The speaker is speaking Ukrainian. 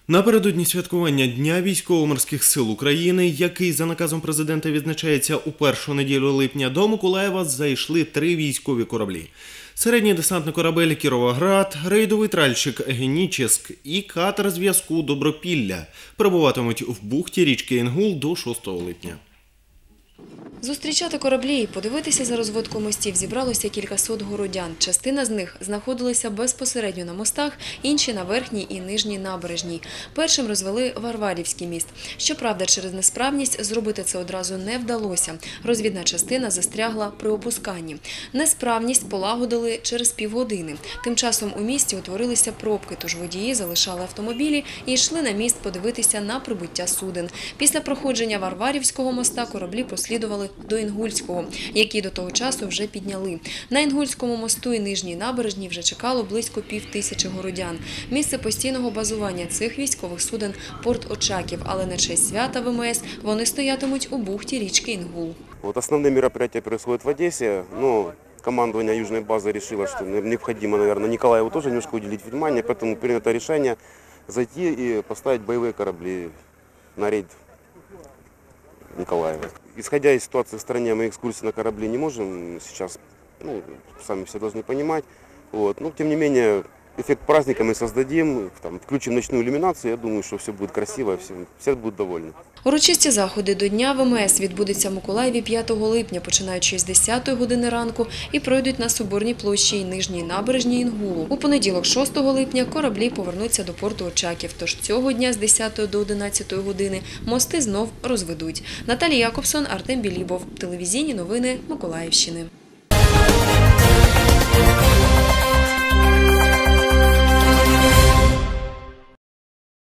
Напередодні святкування Дня військово-морських сил України, який за наказом президента відзначається у першу неділю липня, до Миколаєва зайшли 3 військові кораблі. Середній десантний корабель «Кіровоград», рейдовий тральщик «Генічеськ» і катер зв'язку «Добропілля» перебуватимуть в бухті річки Інгул до 6 липня. Зустрічати кораблі і подивитися за розводку мостів зібралося кількасот городян. Частина з них знаходилися безпосередньо на мостах, інші – на верхній і нижній набережній. Першим розвели Варварівський міст. Щоправда, через несправність зробити це одразу не вдалося. Розвідна частина застрягла при опусканні. Несправність полагодили через півгодини. Тим часом у місті утворилися пробки, тож водії залишали автомобілі і йшли на міст подивитися на прибуття суден. Після проходження Варварівського моста кораблі прослідували до Інгульського, які до того часу вже підняли. На Інгульському мосту і нижній набережній вже чекало близько 5000 городян. Місце постійного базування цих військових суден – порт Очаків, але на честь свята ВМС вони стоятимуть у бухті річки Інгул. Основные мероприятия происходят в Одессе, но командование южной базы решило, что необходимо, наверное, Николаеву тоже немножко уделить внимание, поэтому принято решение зайти и поставить боевые корабли на рейд Николаева. Исходя из ситуации в стране, мы экскурсии на корабли не можем сейчас, сами все должны понимать. Но тем не менее, эффект праздника мы создадим, включим ночную иллюминацию, я думаю, что все будет красиво, все будут довольны. Урочисті заходи до Дня ВМС відбудуться в Миколаєві 5 липня, починаючи з 10 години ранку, і пройдуть на Соборній площі і нижній набережній Інгулу. У понеділок, 6 липня, кораблі повернуться до порту Очаків, тож цього дня з 10 до 11 години мости знов розведуть. Наталія Якобсон, Артем Білібов. Телевізійні новини Миколаївщини.